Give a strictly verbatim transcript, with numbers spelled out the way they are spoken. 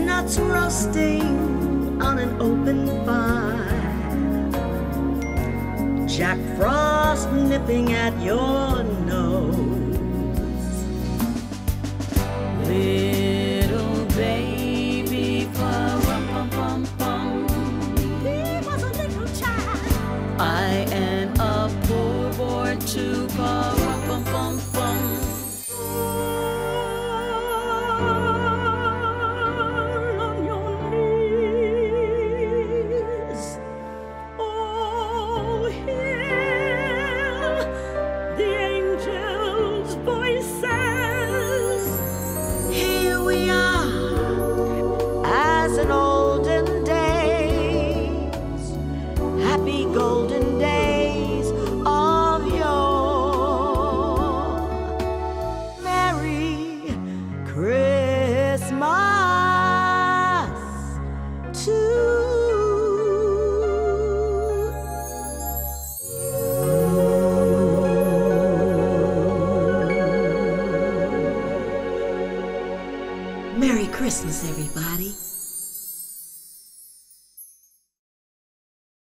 chestnuts roasting on an open fire, Jack Frost nipping at your nose. Little baby, pa-rum-pum-pum-pum, he was a little child. I am a poor boy too, pa-rum-pum-pum-pum. In olden days, happy golden days of yore. Merry Christmas to you. Merry Christmas, everybody.